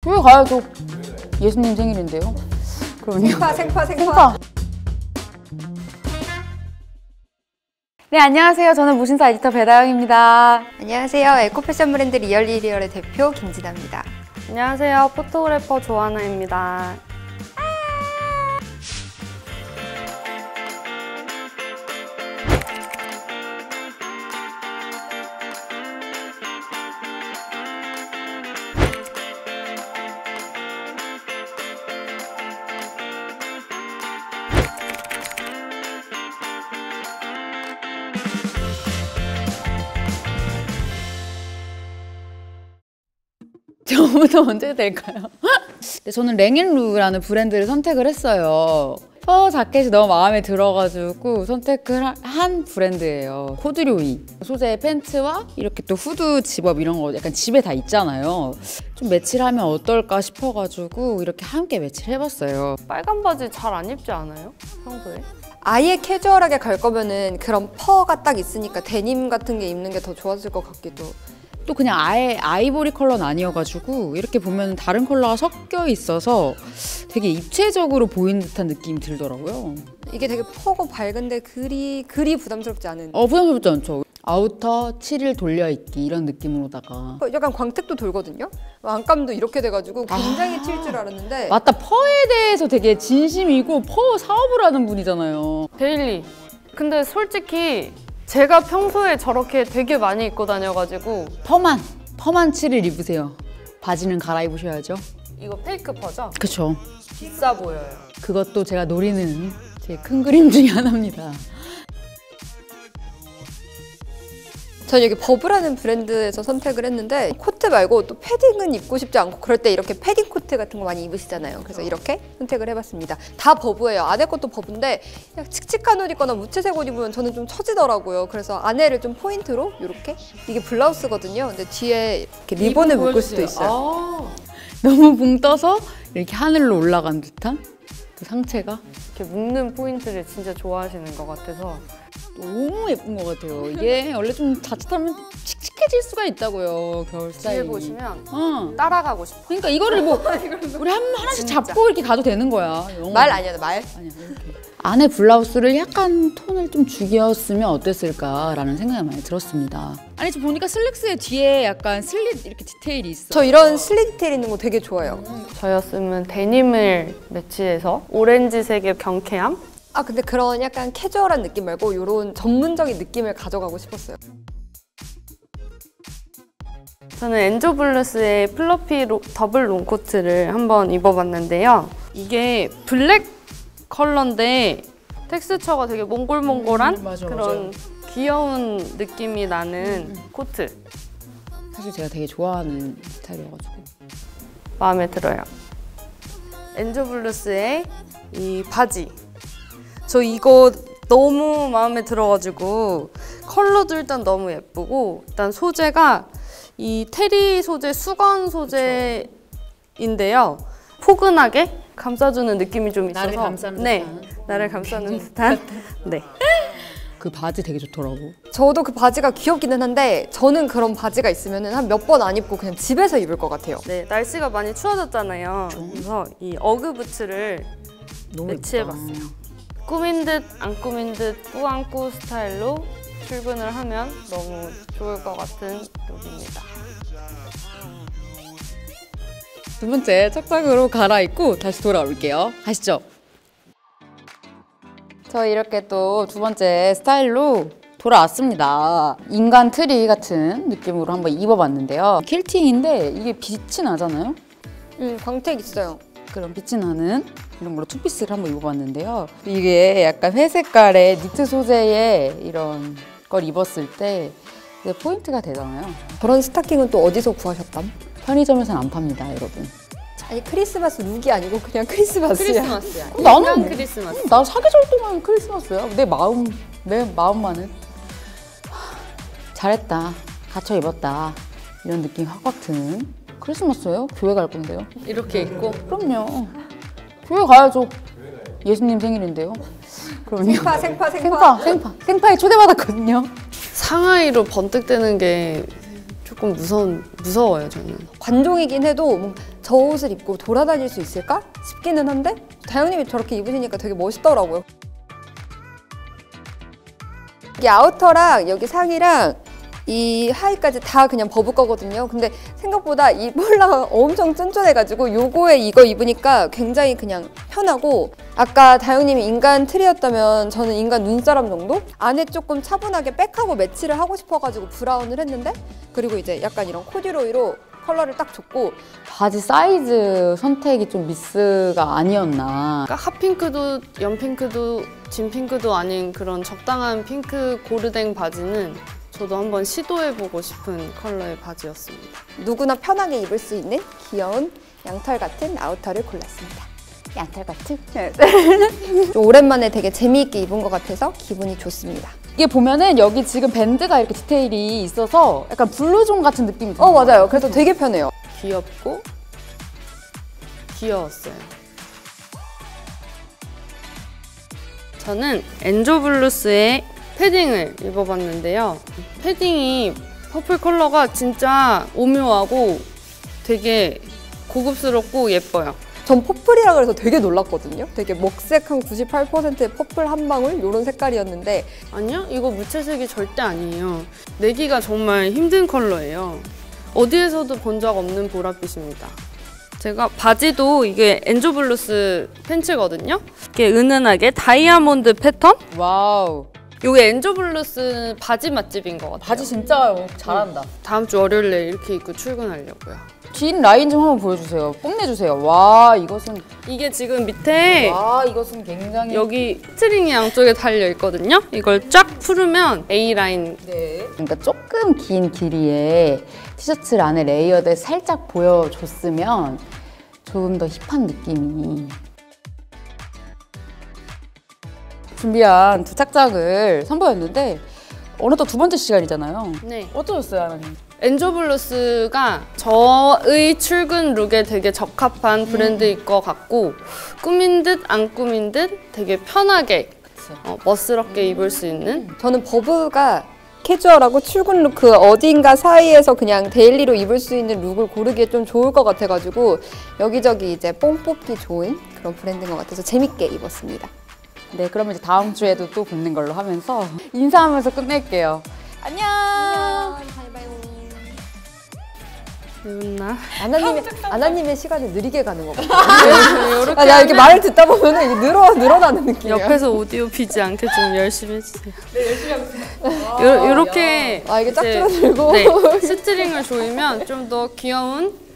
교회 가야죠. 예수님 생일인데요. 그럼요. 생파. 네, 안녕하세요. 저는 무신사 에디터 배다영입니다. 안녕하세요. 에코패션 브랜드 리얼리리얼의 대표 김진아입니다. 안녕하세요. 포토그래퍼 조하나입니다. 저부터 먼저 해도 될까요? 네, 저는 랭앤루라는 브랜드를 선택을 했어요. 퍼 자켓이 너무 마음에 들어가지고 선택을 한 브랜드예요. 코듀로이 소재의 팬츠와 이렇게 또 후드 집업 이런 거 약간 집에 다 있잖아요. 좀 매치를 하면 어떨까 싶어가지고 이렇게 함께 매치를 해봤어요. 빨간 바지 잘 안 입지 않아요? 평소에? 아예 캐주얼하게 갈 거면은 그런 퍼가 딱 있으니까 데님 같은 게 입는 게 더 좋았을 것 같기도. 또 그냥 아예 아이보리 컬러는 아니어가지고 이렇게 보면 다른 컬러가 섞여 있어서 되게 입체적으로 보이는 듯한 느낌이 들더라고요. 이게 되게 퍼고 밝은데 그리 부담스럽지 않은. 부담스럽지 않죠. 아우터 7일 돌려입기 이런 느낌으로다가 약간 광택도 돌거든요. 안감도 이렇게 돼가지고 굉장히 튈 줄 알았는데. 맞다, 퍼에 대해서 되게 진심이고 퍼 사업을 하는 분이잖아요. 데일리. 근데 솔직히 제가 평소에 저렇게 되게 많이 입고 다녀가지고 퍼만 7일 입으세요. 바지는 갈아입으셔야죠. 이거 페이크 퍼죠? 그쵸. 비싸 보여요. 그것도 제가 노리는 제 큰 그림 중에 하나입니다. 전 여기 버브라는 브랜드에서 선택을 했는데 코트 말고 또 패딩은 입고 싶지 않고 그럴 때 이렇게 패딩 코트 같은 거 많이 입으시잖아요. 그래서 이렇게 선택을 해봤습니다. 다 버브예요. 안에 것도 버브인데 그냥 칙칙한 옷 입거나 무채색 옷 입으면 저는 좀 처지더라고요. 그래서 안에를 좀 포인트로 이렇게 이게 블라우스거든요. 근데 뒤에 이렇게 리본을 묶을 수도 있어요. 너무 붕 떠서 이렇게 하늘로 올라간 듯한 그 상체가 이렇게 묶는 포인트를 진짜 좋아하시는 것 같아서 너무 예쁜 것 같아요. 이게 원래 좀 자칫하면 칙칙해질 수가 있다고요. 겨울 스타일이. 뒤에 보시면 따라가고 싶어요. 그러니까 이거를 뭐 우리 하나씩 진짜. 잡고 이렇게 가도 되는 거야. 말 아니야, 말. 아니야, 이렇게. 안에 블라우스를 약간 톤을 좀 죽였으면 어땠을까라는 생각이 많이 들었습니다. 아니, 저 보니까 슬랙스의 뒤에 약간 슬릿 이렇게 디테일이 있어. 저 이런 슬릿 디테일 있는 거 되게 좋아해요. 저였으면 데님을 매치해서 오렌지색의 경쾌함? 근데 그런 약간 캐주얼한 느낌 말고 이런 전문적인 느낌을 가져가고 싶었어요. 저는 엔조블루스의 플러피 더블 롱코트를 한번 입어봤는데요. 이게 블랙 컬러인데 텍스처가 되게 몽골몽골한 그런 귀여운 느낌이 나는 코트. 사실 제가 되게 좋아하는 스타일이어가지고 마음에 들어요. 엔조블루스의 이 바지. 저 이거 너무 마음에 들어가지고 컬러도 일단 너무 예쁘고 일단 소재가 이 테리 소재, 수건 소재인데요. 포근하게 감싸주는 느낌이 좀 있어서 나를 감싸는 네, 듯한. 나를 감싸는 듯한 네. 그 바지 되게 좋더라고. 저도 그 바지가 귀엽기는 한데 저는 그런 바지가 있으면 한 몇 번 안 입고 그냥 집에서 입을 것 같아요. 네, 날씨가 많이 추워졌잖아요. 그래서 이 어그 부츠를 매치해봤어요. 꾸민 듯 안 꾸민 듯 꾸안꾸 스타일로 출근을 하면 너무 좋을 것 같은 룩입니다. 두 번째 착장으로 갈아입고 다시 돌아올게요. 가시죠. 저 이렇게 또 두 번째 스타일로 돌아왔습니다. 인간 트리 같은 느낌으로 한번 입어봤는데요. 킬팅인데 이게 빛이 나잖아요. 광택 있어요. 그런 빛이 나는 이런 걸로 투피스를 한번 입어봤는데요. 이게 약간 회색깔의 니트 소재의 이런 걸 입었을 때 포인트가 되잖아요. 그런 스타킹은 또 어디서 구하셨담? 편의점에서는 안 팝니다, 여러분. 아니 크리스마스 룩이 아니고 그냥 크리스마스야. 크리스마스야. 나는 크리스마스. 나 사계절 동안 크리스마스야. 내 마음만은 잘했다, 갇혀 입었다 이런 느낌이 확확 드는 크리스마스예요. 교회 갈 건데요. 이렇게 입고 그럼요. 교회 가야죠. 예수님 생일인데요. 그럼요. 생파에 초대받았거든요. 상하이로 번뜩대는 게 조금 무서워요, 저는. 관종이긴 해도 저 옷을 입고 돌아다닐 수 있을까 싶기는 한데 다영님이 저렇게 입으시니까 되게 멋있더라고요. 이 아우터랑 여기 상의랑 이 하의까지 다 그냥 버브 거거든요. 근데 생각보다 이 폴라가 엄청 쫀쫀해가지고 요거에 이거 입으니까 굉장히 그냥 편하고, 아까 다영님이 인간 틀이었다면 저는 인간 눈사람 정도? 안에 조금 차분하게 백하고 매치를 하고 싶어가지고 브라운을 했는데, 그리고 이제 약간 이런 코듀로이로 컬러를 딱 줬고, 바지 사이즈 선택이 좀 미스가 아니었나. 그러니까 핫핑크도 연핑크도 진핑크도 아닌 그런 적당한 핑크 고르댕 바지는 저도 한번 시도해보고 싶은 컬러의 바지였습니다. 누구나 편하게 입을 수 있는 귀여운 양털 같은 아우터를 골랐습니다. 양털 같은? 좀 오랜만에 되게 재미있게 입은 것 같아서 기분이 좋습니다. 이게 보면은 여기 지금 밴드가 이렇게 디테일이 있어서 약간 블루존 같은 느낌이 드는 맞아요. 그래서 되게 편해요. 귀엽고 귀여웠어요. 저는 엔조블루스의 패딩을 입어봤는데요. 패딩이 퍼플 컬러가 진짜 오묘하고 되게 고급스럽고 예뻐요. 전 퍼플이라 그래서 되게 놀랐거든요. 되게 먹색 한 98%의 퍼플 한 방울 이런 색깔이었는데, 아니요, 이거 무채색이 절대 아니에요. 내기가 정말 힘든 컬러예요. 어디에서도 본 적 없는 보랏빛입니다. 제가 바지도 이게 엔조블루스 팬츠거든요. 이렇게 은은하게 다이아몬드 패턴? 와우. 이게 엔조블루스 바지 맛집인 것 같아요. 바지 진짜 잘한다. 다음 주 월요일에 이렇게 입고 출근하려고요. 긴 라인 좀 한번 보여주세요. 뽐내주세요. 와, 이것은. 이게 지금 밑에 와, 이것은 굉장히. 여기 스트링이 양쪽에 달려 있거든요. 이걸 쫙 풀으면 A라인. 네. 그러니까 조금 긴 길이에 티셔츠를 안에 레이어드 살짝 보여줬으면 조금 더 힙한 느낌이. 준비한 두 착장을 선보였는데 어느덧 두 번째 시간이잖아요. 네. 어떠셨어요, 하나님? 엔조블루스가 저의 출근 룩에 되게 적합한 브랜드일 것 같고, 꾸민 듯 안 꾸민 듯 되게 편하게 멋스럽게 입을 수 있는. 저는 버브가 캐주얼하고 출근 룩 그 어딘가 사이에서 그냥 데일리로 입을 수 있는 룩을 고르기에 좀 좋을 것 같아가지고 여기저기 이제 뽕 뽑기 좋은 그런 브랜드인 것 같아서 재밌게 입었습니다. 네, 그러면 이제 다음 주에도 또 뵙는 걸로 하면서 인사하면서 끝낼게요. 안녕. 잘 봐요. 배웠나? 아나님의 시간이 느리게 가는 것 같아요. 이렇게 나 이렇게 말을 듣다 보면 이게 늘어나는 느낌이에요. 옆에서 오디오 비지 않게 좀 열심히 해주세요. 네, 열심히 하겠습니다. 이렇게 이게 짝 이제, 줄어들고. 네, 스트링을 조이면 좀 더 귀여운